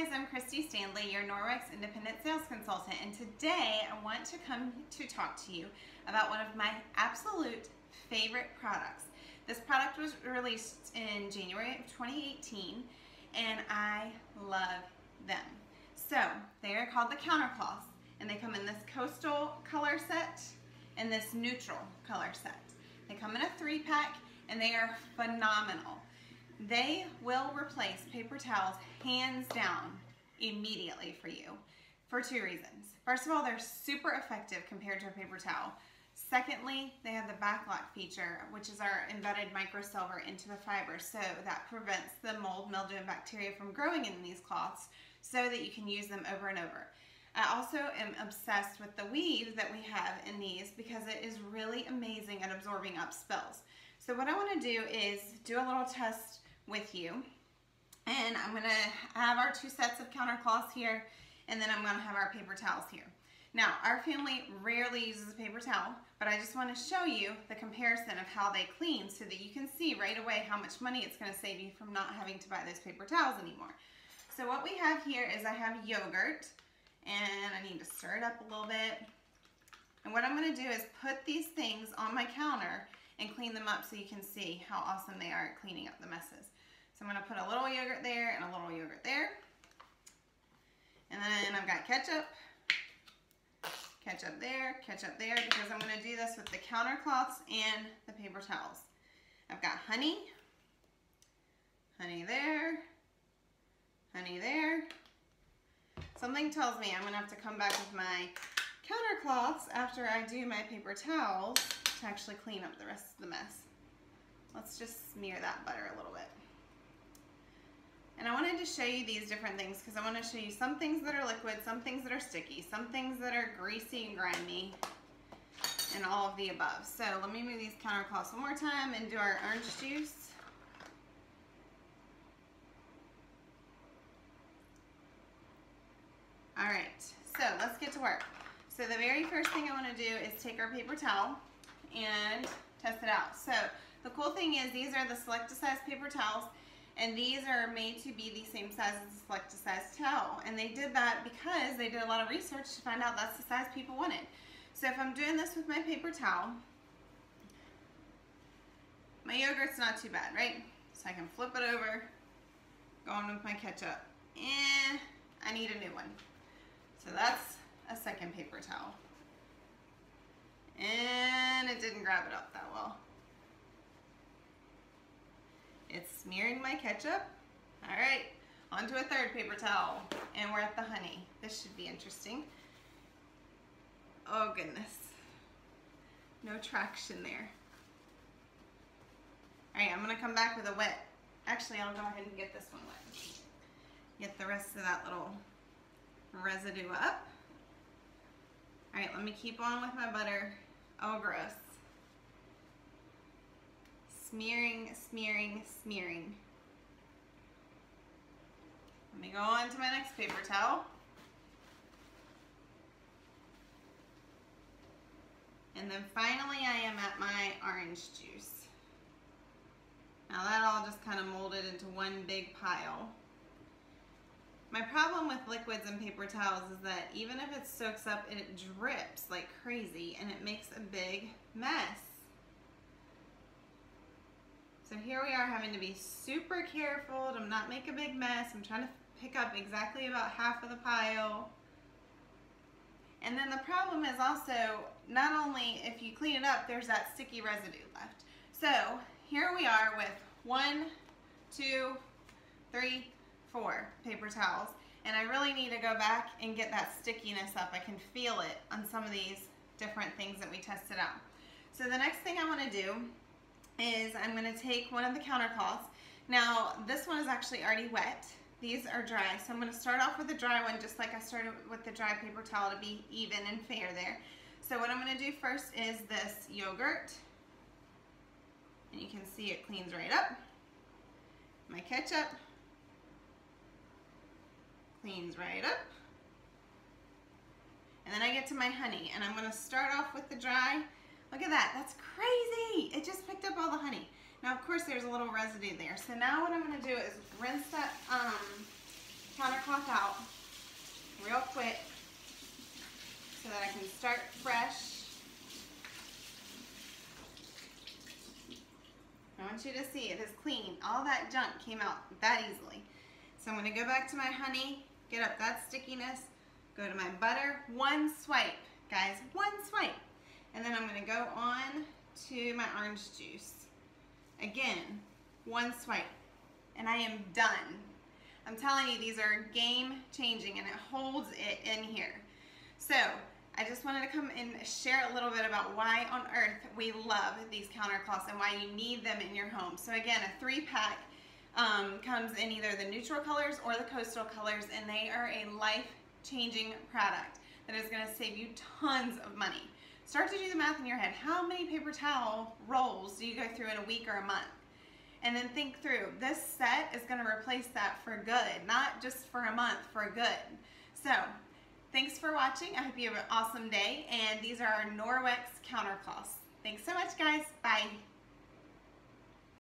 guys, I'm Christy Stanley, your Norwex Independent Sales Consultant, and today I want to come to talk to you about one of my absolute favorite products. This product was released in January of 2018, and I love them. So, they are called the Countercloths, and they come in this coastal color set and this neutral color set. They come in a 3-pack, and they are phenomenal. They will replace paper towels hands down immediately for you for 2 reasons. First of all, they're super effective compared to a paper towel. Secondly, they have the backlock feature, which is our embedded microsilver into the fiber, so that prevents the mold, mildew, and bacteria from growing in these cloths so that you can use them over and over. I also am obsessed with the weave that we have in these because it is really amazing at absorbing up spills. So what I want to do is do a little test with you, and I'm going to have our 2 sets of countercloths here, and then I'm going to have our paper towels here. Now, our family rarely uses a paper towel, but I just want to show you the comparison of how they clean so that you can see right away how much money it's going to save you from not having to buy those paper towels anymore. So what we have here is I have yogurt, and I need to stir it up a little bit. And what I'm going to do is put these things on my counter and clean them up so you can see how awesome they are at cleaning up the messes. So I'm going to put a little yogurt there and a little yogurt there. And then I've got ketchup there, because I'm going to do this with the counter cloths and the paper towels. I've got honey there, honey there. Something tells me I'm going to have to come back with my counter cloths after I do my paper towels to actually clean up the rest of the mess. Let's just smear that butter a little bit. And I wanted to show you these different things because I want to show you some things that are liquid, some things that are sticky, some things that are greasy and grimy, and all of the above. So let me move these counter cloths one more time and do our orange juice. All right, so let's get to work. So the very first thing I want to do is take our paper towel and test it out. So the cool thing is these are the Selecta-size paper towels, and these are made to be the same size as the Selecta-size towel. And they did that because they did a lot of research to find out that's the size people wanted. So if I'm doing this with my paper towel, my yogurt's not too bad, right? So I can flip it over, go on with my ketchup. I need a new one. So that's a second paper towel. And it didn't grab it up that well. It's smearing my ketchup. All right, onto a third paper towel. And we're at the honey. This should be interesting. Oh goodness. No traction there. All right, I'm gonna come back with a wet. Actually, I'll go ahead and get this one wet. Get the rest of that little residue up. All right, let me keep on with my butter. Oh, gross. Smearing, smearing, smearing. Let me go on to my next paper towel. And then finally I am at my orange juice. Now that all just kind of molded into one big pile. My problem with liquids and paper towels is that even if it soaks up, it drips like crazy and it makes a big mess. So here we are having to be super careful to not make a big mess. I'm trying to pick up exactly about half of the pile. And then the problem is also, not only if you clean it up, there's that sticky residue left. So here we are with 1, 2, 3, 4 paper towels. And I really need to go back and get that stickiness up. I can feel it on some of these different things that we tested out. So the next thing I want to do is I'm going to take one of the counter cloths. Now this one is actually already wet. These are dry, so I'm going to start off with the dry one just like I started with the dry paper towel to be even and fair there. So what I'm going to do first is this yogurt, and you can see it cleans right up. My ketchup cleans right up. And then I get to my honey, and I'm going to start off with the dry. Look at that, that's crazy. It just picked up all the honey. Now, of course, there's a little residue there. So now what I'm going to do is rinse that counter cloth out. want you to see it is clean. All that junk came out that easily. So I'm going to go back to my honey, get up that stickiness, go to my butter, one swipe, guys, one swipe. And then I'm going to go on to my orange juice. Again, one swipe, and I am done. I'm telling you, these are game changing, and it holds it in here. So I just wanted to come and share a little bit about why on earth we love these countercloths and why you need them in your home. So again, a 3-pack comes in either the neutral colors or the coastal colors, and they are a life-changing product that is going to save you tons of money. Start to do the math in your head. How many paper towel rolls do you go through in a week or a month? And then think through, this set is going to replace that for good, not just for a month, for good. So thanks for watching. I hope you have an awesome day. And these are our Norwex countercloths. Thanks so much, guys. Bye.